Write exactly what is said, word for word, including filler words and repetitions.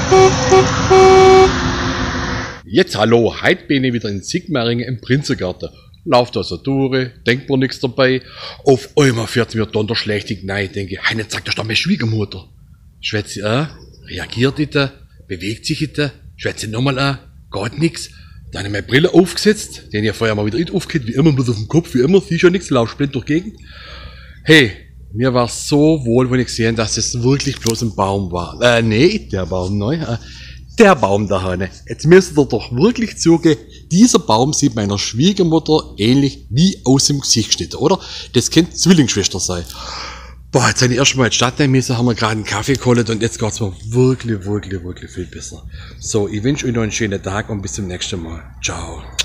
Jetzt hallo, heute bin ich wieder in Sigmaringen im Prinzengarten. Lauft da so durch, denkt mir nichts dabei. Auf einmal fährt mir donnerschlächtig nein, denke ich, hey, jetzt sagt das doch meine Schwiegermutter. Schwätzt sie an, reagiert nicht, bewegt sich nicht, schwätzt sie nochmal an, geht nix. Dann habe ich meine Brille aufgesetzt, den ich vorher mal wieder nicht aufgehört, wie immer, bloß auf dem Kopf, wie immer, siehst ja nichts, lauf blind durch die Gegend. Hey, mir war so wohl, wenn ich gesehen, dass es wirklich bloß ein Baum war. Äh, nee, der Baum, neu. Äh, der Baum da vorne. Jetzt müsst ihr doch wirklich zugeben, dieser Baum sieht meiner Schwiegermutter ähnlich wie aus dem Gesicht geschnitten, oder? Das könnte Zwillingsschwester sein. Boah, jetzt habe ich erst mal in die Stadt nehmen müssen, haben wir gerade einen Kaffee geholt und jetzt geht's mir wirklich, wirklich, wirklich viel besser. So, ich wünsche euch noch einen schönen Tag und bis zum nächsten Mal. Ciao.